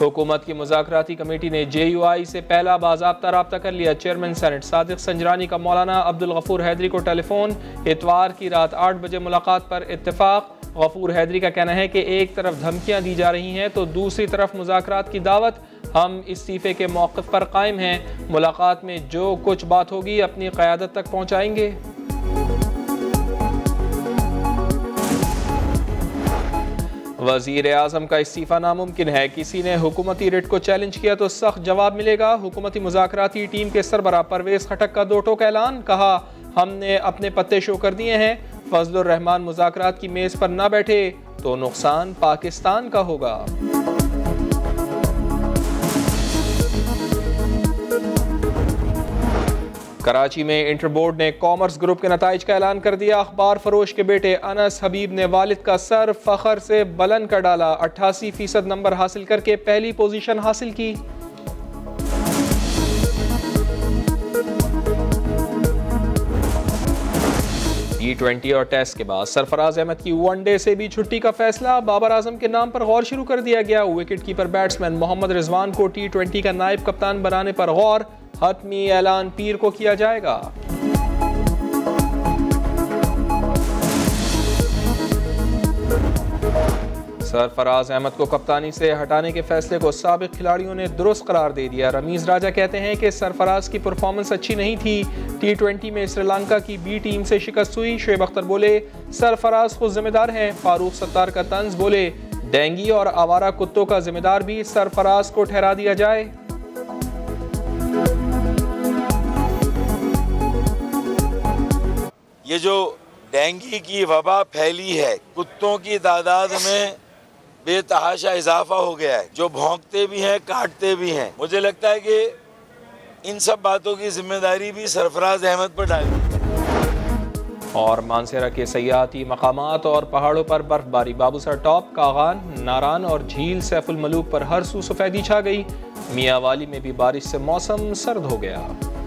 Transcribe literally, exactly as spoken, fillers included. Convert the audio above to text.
हुकूमत की मुज़ाकराती कमेटी ने जे यू आई से पहला बाज़ाब्ता रब्ता कर लिया। चेयरमैन सेनेट सादिक संजरानी का मौलाना अब्दुल गफूर हैदरी को टेलीफोन। इतवार की रात आठ बजे मुलाकात पर इत्तेफाक। गफूर हैदरी का कहना है कि एक तरफ धमकियां दी जा रही हैं तो दूसरी तरफ मुज़ाकरात की दावत। हम इस्तीफ़े के मौक़िफ़ पर कायम हैं। मुलाकात में जो कुछ बात होगी अपनी क़यादत तक पहुँचाएंगे। वज़ीर आज़म का इस्तीफ़ा नामुमकिन है। किसी ने हुकूमती रिट को चैलेंज किया तो सख्त जवाब मिलेगा। हुकूमती मुज़ाकराती टीम के सरबराह परवेज़ खटक का दो टोक ऐलान। कहा, हमने अपने पत्ते शो कर दिए हैं। फजलुर रहमान मुज़ाकरात की मेज़ पर न बैठे तो नुकसान पाकिस्तान का होगा। कराची में इंटर बोर्ड ने कॉमर्स ग्रुप के नताइज का ऐलान कर दिया। अखबार फरोश के बेटे अनस हबीब ने वालिद का सर फखर से बुलंद कर डाला। अट्ठासी फीसद नंबर हासिल करके पहली पोजीशन हासिल की। टी ट्वेंटी और टेस्ट के बाद सरफराज अहमद की वनडे से भी छुट्टी का फैसला। बाबर आजम के नाम पर गौर शुरू कर दिया गया। Wicket keeper batsman Mohammad Rizwan को टी ट्वेंटी का नायब कप्तान बनाने पर गौर। हतमी ऐलान पीर को किया जाएगा। सरफराज अहमद को कप्तानी से हटाने के फैसले को साबिक खिलाड़ियों ने दुरुस्त करार दे दिया। रमीज राजा कहते हैं कि सरफराज की परफॉर्मेंस अच्छी नहीं थी। टी ट्वेंटी में श्रीलंका की बी टीम से शिकस्त हुई। शुएब अख्तर बोले, सरफराज खुद जिम्मेदार हैं। फारूक सत्तार का तंज बोले, डेंगी और आवारा कुत्तों का जिम्मेदार भी सरफराज को ठहरा दिया जाए। ये जो डेंगी की वबा फैली है, कुत्तों की तादाद में बेतहाशा इजाफा हो गया है, जो भौंकते भी हैं, काटते भी हैं। मुझे लगता है कि इन सब बातों की जिम्मेदारी भी सरफराज अहमद पर डाली। और मानसेरा के सयाहती मकामात और पहाड़ों पर बर्फबारी। बाबूसर टॉप, कागान, नारान और झील सैफुल मलूक पर हर सू सफेदी छा गई। मियाँ वाली में भी बारिश से मौसम सर्द हो गया।